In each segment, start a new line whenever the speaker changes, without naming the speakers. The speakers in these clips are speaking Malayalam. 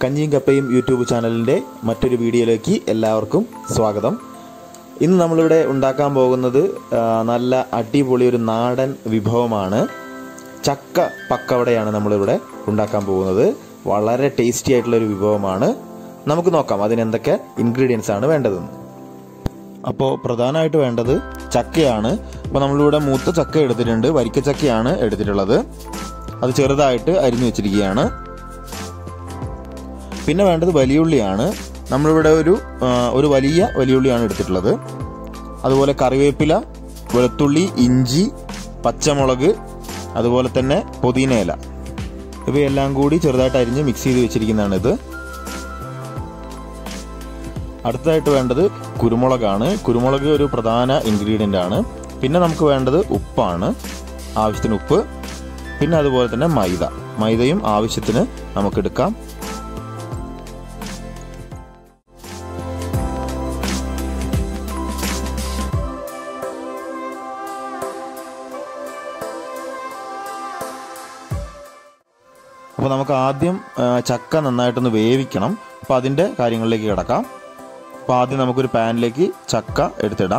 കഞ്ഞിയും കപ്പയും യൂട്യൂബ് ചാനലിൻ്റെ മറ്റൊരു വീഡിയോയിലേക്ക് എല്ലാവർക്കും സ്വാഗതം. ഇന്ന് നമ്മളിവിടെ ഉണ്ടാക്കാൻ പോകുന്നത് നല്ല അടിപൊളി ഒരു നാടൻ വിഭവമാണ്. ചക്ക പക്കവടയാണ് നമ്മളിവിടെ ഉണ്ടാക്കാൻ പോകുന്നത്. വളരെ ടേസ്റ്റി ആയിട്ടുള്ളൊരു വിഭവമാണ്. നമുക്ക് നോക്കാം അതിനെന്തൊക്കെ ഇൻഗ്രീഡിയൻസ് ആണ് വേണ്ടതെന്ന്. അപ്പോൾ പ്രധാനമായിട്ട് വേണ്ടത് ചക്കയാണ്. അപ്പോൾ നമ്മളിവിടെ മൂത്ത ചക്ക എടുത്തിട്ടുണ്ട്, വരിക്കച്ചക്കയാണ് എടുത്തിട്ടുള്ളത്. അത് ചെറുതായിട്ട് അരിഞ്ഞു വെച്ചിരിക്കുകയാണ്. പിന്നെ വേണ്ടത് വലിയുള്ളിയാണ്. നമ്മളിവിടെ ഒരു വലിയ വലിയുള്ളിയാണ് എടുത്തിട്ടുള്ളത്. അതുപോലെ കറിവേപ്പില, വെളുത്തുള്ളി, ഇഞ്ചി, പച്ചമുളക്, അതുപോലെ തന്നെ പുതിനയില, ഇവയെല്ലാം കൂടി ചെറുതായിട്ട് അരിഞ്ഞ് മിക്സ് ചെയ്ത് വെച്ചിരിക്കുന്നതാണ് ഇത്. അടുത്തതായിട്ട് വേണ്ടത് കുരുമുളകാണ്. കുരുമുളക് ഒരു പ്രധാന ഇൻഗ്രീഡിയൻ്റ് ആണ്. പിന്നെ നമുക്ക് വേണ്ടത് ഉപ്പാണ്, ആവശ്യത്തിന് ഉപ്പ്. പിന്നെ അതുപോലെ തന്നെ മൈദയും ആവശ്യത്തിന് നമുക്കെടുക്കാം. അപ്പോൾ നമുക്ക് ആദ്യം ചക്ക നന്നായിട്ടൊന്ന് വേവിക്കണം. അപ്പോൾ അതിൻ്റെ കാര്യങ്ങളിലേക്ക് കിടക്കാം. അപ്പോൾ ആദ്യം നമുക്കൊരു പാനിലേക്ക് ചക്ക എടുത്തിടാം.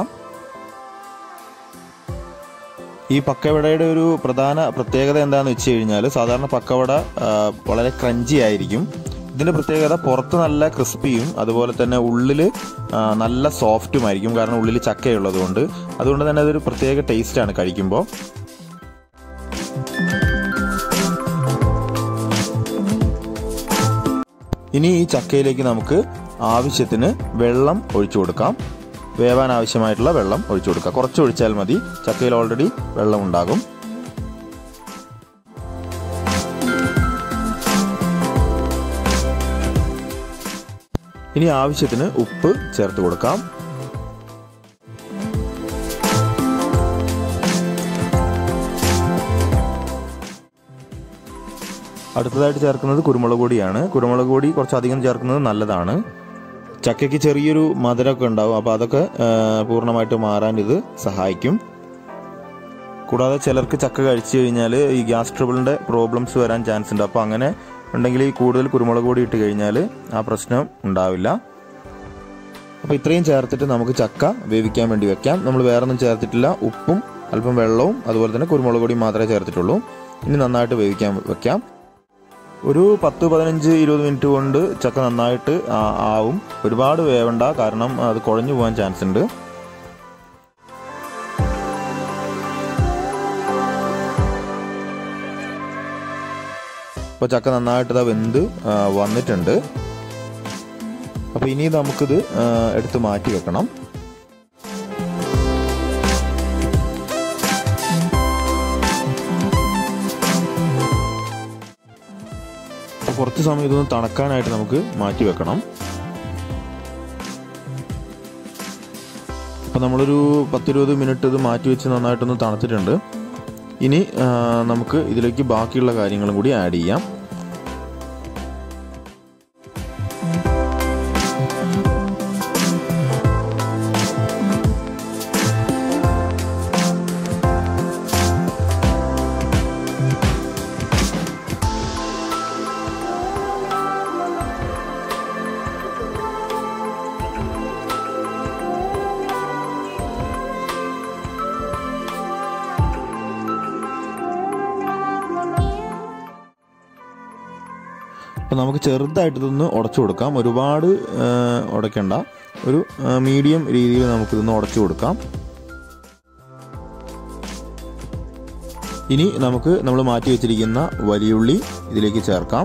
ഈ പക്കവടയുടെ ഒരു പ്രധാന പ്രത്യേകത എന്താണെന്ന് വെച്ച് കഴിഞ്ഞാൽ, സാധാരണ പക്കവട വളരെ ക്രഞ്ചി ആയിരിക്കും. ഇതിൻ്റെ പ്രത്യേകത പുറത്ത് നല്ല ക്രിസ്പിയും അതുപോലെ തന്നെ ഉള്ളിൽ നല്ല സോഫ്റ്റുമായിരിക്കും. കാരണം ഉള്ളിൽ ചക്കയുള്ളത് കൊണ്ട്. അതുകൊണ്ട് തന്നെ അതൊരു പ്രത്യേക ടേസ്റ്റാണ് കഴിക്കുമ്പോൾ. ഇനി ഈ ചക്കയിലേക്ക് നമുക്ക് ആവശ്യത്തിന് വെള്ളം ഒഴിച്ചു കൊടുക്കാം. വേവാൻ ആവശ്യമായിട്ടുള്ള വെള്ളം ഒഴിച്ചു കൊടുക്കാം. കുറച്ച് ഒഴിച്ചാൽ മതി, ചക്കയിൽ ഓൾറെഡി വെള്ളം ഉണ്ടാകും. ഇനി ആവശ്യത്തിന് ഉപ്പ് ചേർത്ത് കൊടുക്കാം. അടുത്തതായിട്ട് ചേർക്കുന്നത് കുരുമുളക് പൊടിയാണ്. കുരുമുളക് പൊടി കുറച്ചധികം ചേർക്കുന്നത് നല്ലതാണ്. ചക്കയ്ക്ക് ചെറിയൊരു മധുരമൊക്കെ ഉണ്ടാവും. അപ്പോൾ അതൊക്കെ പൂർണ്ണമായിട്ട് മാറാൻ ഇത് സഹായിക്കും. കൂടാതെ ചിലർക്ക് ചക്ക കഴിച്ചു കഴിഞ്ഞാൽ ഈ ഗ്യാസ് ട്രബിളിൻ്റെ പ്രോബ്ലംസ് വരാൻ ചാൻസ് ഉണ്ട്. അപ്പോൾ അങ്ങനെ ഉണ്ടെങ്കിൽ ഈ കൂടുതൽ കുരുമുളക് പൊടി ഇട്ട് കഴിഞ്ഞാൽ ആ പ്രശ്നം ഉണ്ടാവില്ല. അപ്പോൾ ഇത്രയും ചേർത്തിട്ട് നമുക്ക് ചക്ക വേവിക്കാൻ വേണ്ടി വെക്കാം. നമ്മൾ വേറെ ഒന്നും ചേർത്തിട്ടില്ല. ഉപ്പും അല്പം വെള്ളവും അതുപോലെ തന്നെ കുരുമുളക് പൊടിയും മാത്രമേ ചേർത്തിട്ടുള്ളൂ. ഇനി നന്നായിട്ട് വേവിക്കാൻ വെക്കാം. ഒരു 10-15-20 മിനിറ്റ് കൊണ്ട് ചക്ക നന്നായിട്ട് ആവും. ഒരുപാട് വേവണ്ട, കാരണം അത് കുഴഞ്ഞു പോകാൻ ചാൻസ് ഉണ്ട്. അപ്പോൾ ചക്ക നന്നായിട്ട് വെന്ത് വന്നിട്ടുണ്ട്. അപ്പോൾ ഇനി നമുക്കിത് എടുത്ത് മാറ്റി വെക്കണം. കുറച്ച് സമയം ഇതൊന്ന് തണുക്കാനായിട്ട് നമുക്ക് മാറ്റി വെക്കണം. അപ്പോൾ നമ്മളൊരു 10-20 മിനിറ്റ് ഇത് മാറ്റി വെച്ച് നന്നായിട്ടൊന്ന് തണുത്തിട്ടുണ്ട്. ഇനി നമുക്ക് ഇതിലേക്ക് ബാക്കിയുള്ള കാര്യങ്ങളും കൂടി ആഡ് ചെയ്യാം. അപ്പോൾ നമുക്ക് ചെറുതായിട്ട് ഇതൊന്ന് ഉടച്ചു കൊടുക്കാം. ഒരുപാട് ഉടയ്ക്കണ്ട, ഒരു മീഡിയം രീതിയിൽ നമുക്കിതൊന്ന് ഉടച്ചു കൊടുക്കാം. ഇനി നമുക്ക് നമ്മൾ മാറ്റി വെച്ചിരിക്കുന്ന വലിയുള്ളി ഇതിലേക്ക് ചേർക്കാം.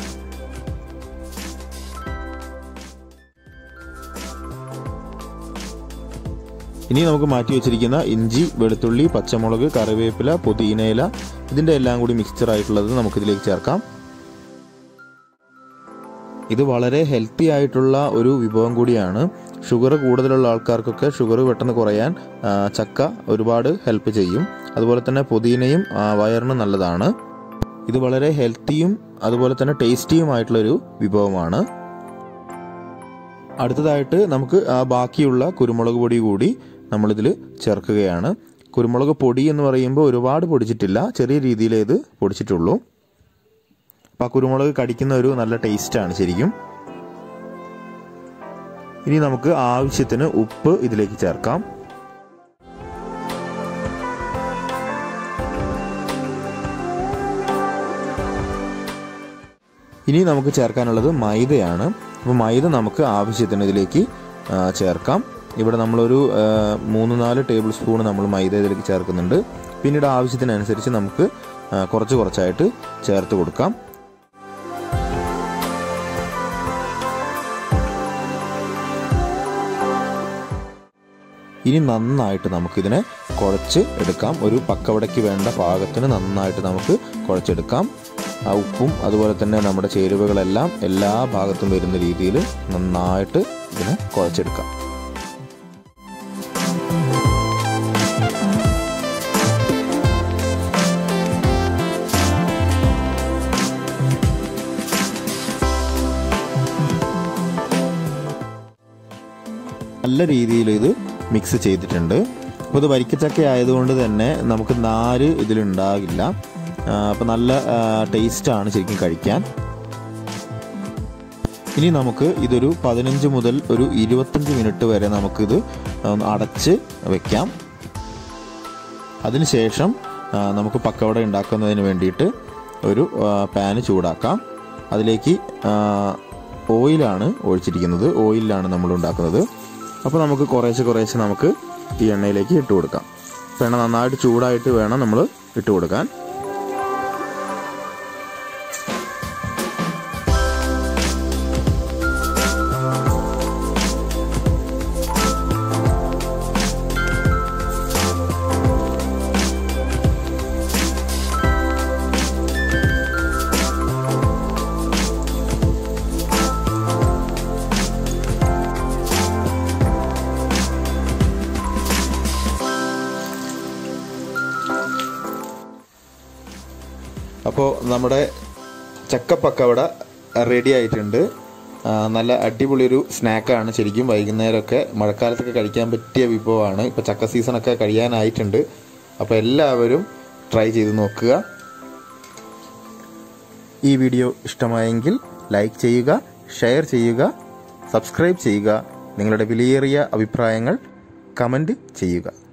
ഇനി നമുക്ക് മാറ്റി വെച്ചിരിക്കുന്ന ഇഞ്ചി, വെളുത്തുള്ളി, പച്ചമുളക്, കറിവേപ്പില, പുതിനയില, ഇതിൻ്റെ എല്ലാം കൂടി മിക്സ്ചർ ആയിട്ടുള്ളത് നമുക്കിതിലേക്ക് ചേർക്കാം. ഇത് വളരെ ഹെൽത്തി ആയിട്ടുള്ള ഒരു വിഭവം കൂടിയാണ്. ഷുഗർ കൂടുതലുള്ള ആൾക്കാർക്കൊക്കെ ഷുഗർ പെട്ടെന്ന് കുറയാൻ ചക്ക ഒരുപാട് ഹെൽപ്പ് ചെയ്യും. അതുപോലെ തന്നെ പുതിനയും വയറിന് നല്ലതാണ്. ഇത് വളരെ ഹെൽത്തിയും അതുപോലെ തന്നെ ടേസ്റ്റിയുമായിട്ടുള്ളൊരു വിഭവമാണ്. അടുത്തതായിട്ട് നമുക്ക് ബാക്കിയുള്ള കുരുമുളക് പൊടി കൂടി നമ്മളിതിൽ ചേർക്കുകയാണ്. കുരുമുളക് പൊടി എന്ന് പറയുമ്പോൾ ഒരുപാട് പൊടിച്ചിട്ടില്ല, ചെറിയ രീതിയിലേ ഇത് പൊടിച്ചിട്ടുള്ളൂ. അപ്പോൾ ആ കുരുമുളക് കടിക്കുന്ന ഒരു നല്ല ടേസ്റ്റാണ് ശരിക്കും. ഇനി നമുക്ക് ആവശ്യത്തിന് ഉപ്പ് ഇതിലേക്ക് ചേർക്കാം. ഇനി നമുക്ക് ചേർക്കാനുള്ളത് മൈദയാണ്. അപ്പോൾ മൈദ നമുക്ക് ആവശ്യത്തിന് ഇതിലേക്ക് ചേർക്കാം. ഇവിടെ നമ്മളൊരു 3-4 ടേബിൾ സ്പൂൺ നമ്മൾ മൈദ ഇതിലേക്ക് ചേർക്കുന്നുണ്ട്. പിന്നീട് ആവശ്യത്തിനനുസരിച്ച് നമുക്ക് കുറച്ചായിട്ട് ചേർത്ത് കൊടുക്കാം. ഇനി നന്നായിട്ട് നമുക്കിതിനെ കുഴച്ച് എടുക്കാം. ഒരു പക്കവടയ്ക്ക് വേണ്ട പാകത്തിന് നന്നായിട്ട് നമുക്ക് കുഴച്ചെടുക്കാം. ആ ഉപ്പും അതുപോലെ തന്നെ നമ്മുടെ ചേരുവകളെല്ലാം എല്ലാ ഭാഗത്തും വരുന്ന രീതിയിൽ നന്നായിട്ട് ഇതിനെ കുഴച്ചെടുക്കാം. നല്ല രീതിയിൽ ഇത് മിക്സ് ചെയ്തിട്ടുണ്ട്. അപ്പോൾ ഇത് വരിക്കച്ചക്ക ആയതുകൊണ്ട് തന്നെ നമുക്ക് നാര് ഇതിലുണ്ടാകില്ല. അപ്പോൾ നല്ല ടേസ്റ്റാണ് ശരിക്കും കഴിക്കാൻ. ഇനി നമുക്ക് ഇതൊരു 15 മുതൽ ഒരു 25 മിനിറ്റ് വരെ നമുക്കിത് അടച്ച് വെക്കാം. അതിനുശേഷം നമുക്ക് പക്കവട ഉണ്ടാക്കുന്നതിന് വേണ്ടിയിട്ട് ഒരു പാന് ചൂടാക്കാം. അതിലേക്ക് ഓയിലാണ് ഒഴിച്ചിരിക്കുന്നത്. ഓയിലാണ് നമ്മൾ ഉണ്ടാക്കുന്നത്. അപ്പോൾ നമുക്ക് കുറേശ്ശെ നമുക്ക് ഈ എണ്ണയിലേക്ക് ഇട്ട് കൊടുക്കാം. അപ്പോൾ എണ്ണ നന്നായിട്ട് ചൂടായിട്ട് വേണം നമ്മൾ ഇട്ട് കൊടുക്കാൻ. അപ്പോൾ നമ്മുടെ ചക്കപ്പക്കവട റെഡി ആയിട്ടുണ്ട്. നല്ല അടിപൊളി ഒരു സ്നാക്കാണ് ശരിക്കും. വൈകുന്നേരമൊക്കെ മഴക്കാലത്തൊക്കെ കഴിക്കാൻ പറ്റിയ വിഭവമാണ്. ഇപ്പോൾ ചക്ക സീസണൊക്കെ കഴിയാനായിട്ടുണ്ട്. അപ്പോൾ എല്ലാവരും ട്രൈ ചെയ്ത് നോക്കുക. ഈ വീഡിയോ ഇഷ്ടമായെങ്കിൽ ലൈക്ക് ചെയ്യുക, ഷെയർ ചെയ്യുക, സബ്സ്ക്രൈബ് ചെയ്യുക. നിങ്ങളുടെ വിലയേറിയ അഭിപ്രായങ്ങൾ കമൻറ്റ് ചെയ്യുക.